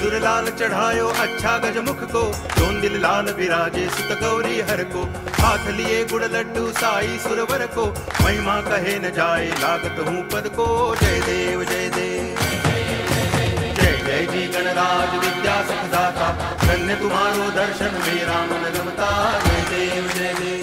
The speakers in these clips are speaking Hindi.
सिंदूर लाल चढ़ायो अच्छा गजमुख को, जोन दिल लाल विराजे सुत गौरी हर को। हाथ लिए गुड़ लड्डू साई सुरवर को, महिमा कहे न जाए लागत हूँ पद को। जय देव जय देव जय जय जी गणराज विद्या सुखदाता, धन्य तुम्हारो दर्शन मेरा मन रमता। जय देव जय देव।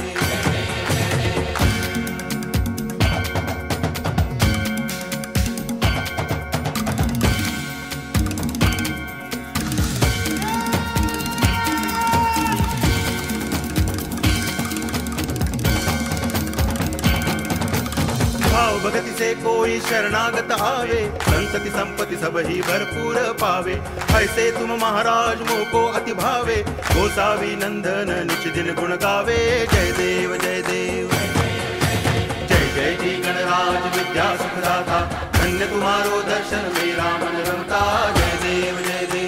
भाव भगति से कोई शरणागत आवे, संतति संपत्ति सब ही भरपूर पावे। ऐसे तुम महाराज मोको अति भावे, गोसावी नंदन निच दिन गुण गावे। जय देव जय देव जय जय जी गणराज विद्या सुखदाता, धन्य तुम्हारो दर्शन मेरा मन रमता। जय देव जय देव।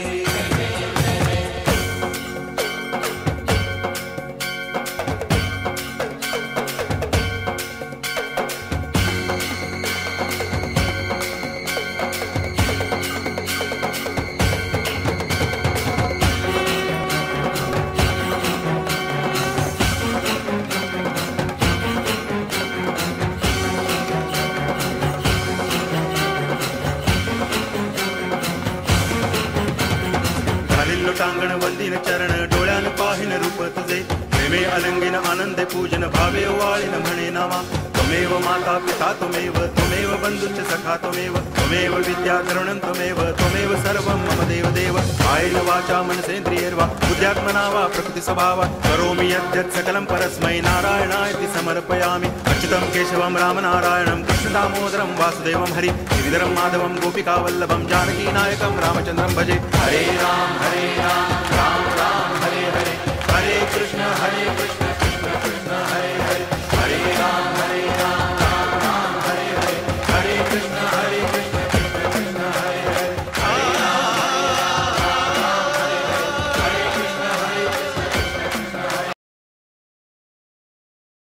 टांगण वंदिन चरण डोळ्यान पाहिन रूप तुझे, प्रेमे अलंगिन आनंदे पूजन भावे वाळिन म्हणे नावा। त्वमेव माता पिता त्वमेव, त्वमेव बंधुश्च सखा त्वमेव, त्वमेव विद्या तरुणं त्वमेव, त्वमेव सर्वं मम देव देव। कायेन वाचा मनसेन्द्रियैर्वा बुद्ध्यात्मना वा प्रकृति स्वभावात् करोमि यद्यत् सकलं परस्मै नारायणायति समर्पयामि। अच्युतं केशवं रामनारायणं कृष्ण दामोदरं वासुदेवं हरि श्रीधरं माधवं गोपिकावल्लभं जानकी नायकं रामचन्द्रं भजे। हरे राम राम राम हरे हरे, हरे कृष्ण